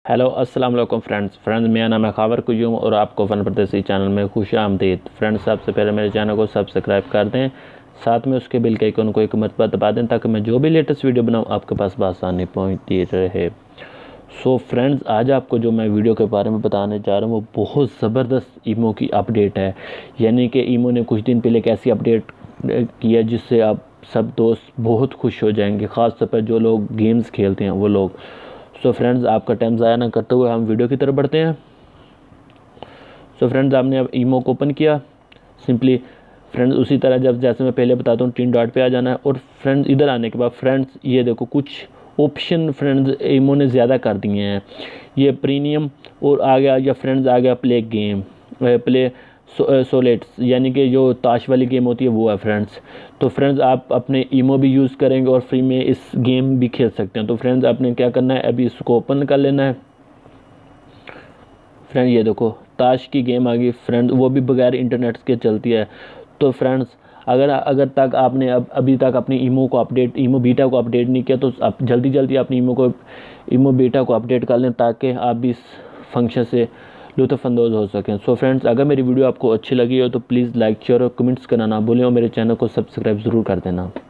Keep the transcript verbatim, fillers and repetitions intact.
Hello अस्सलाम वालेकुम friends friends मेरा नाम है खावर कुयूम और आपको फ़न परदेसी चैनल में खुश आमदीद। फ्रेंड्स सबसे पहले मेरे चैनल को सब्सक्राइब कर दें, साथ में उसके बिल के आइकन को एक मरतबा दबा दें ताकि मैं जो भी लेटेस्ट वीडियो बनाऊँ आपके पास बआसानी पहुँचती रहे। सो फ्रेंड्स आज आपको जो मैं वीडियो के बारे में बताने जा रहा हूँ वो बहुत ज़बरदस्त ईमो की अपडेट है। यानी कि ईमो ने कुछ दिन पहले एक ऐसी अपडेट किया जिससे आप सब दोस्त बहुत खुश हो जाएंगे, ख़ास तौर पर जो लोग गेम्स खेलते हैं वो लोग। सो फ्रेंड्स आपका टाइम ज़ाया ना करते हुए हम वीडियो की तरफ बढ़ते हैं। सो फ्रेंड्स आपने अब ईमो को ओपन किया, सिंपली फ्रेंड्स उसी तरह जब जैसे मैं पहले बताता हूँ तीन डॉट पे आ जाना है। और फ्रेंड्स इधर आने के बाद फ्रेंड्स ये देखो कुछ ऑप्शन फ्रेंड्स ईमो ने ज़्यादा कर दिए हैं। ये प्रीमियम और आ गया या फ्रेंड्स आ गया play game play so, so let's यानी कि जो ताश वाली गेम होती है वो है फ्रेंड्स। तो फ्रेंड्स आप अपने ईमो भी यूज़ करेंगे और फ्री में इस गेम भी खेल सकते हैं। तो फ्रेंड्स आपने क्या करना है, अभी इसको ओपन कर लेना है। फ्रेंड ये देखो ताश की गेम आ गई फ्रेंड्स, वो भी बगैर इंटरनेट के चलती है। तो फ्रेंड्स अगर अगर तक आपने अब अभी तक अपनी ईमो को अपडेट ईमो बीटा को अपडेट नहीं किया तो आप जल्दी जल्दी अपनी ईमो को ईमो बीटा को अपडेट कर लें ताकि आप भी इस फंक्शन से लुत्फ़अंदोज़ हो सकें। सो फ्रेंड्स अगर मेरी वीडियो आपको अच्छी लगी हो तो प्लीज़ लाइक शेयर और कमेंट्स करना ना भूलें और मेरे चैनल को सब्सक्राइब ज़रूर कर देना।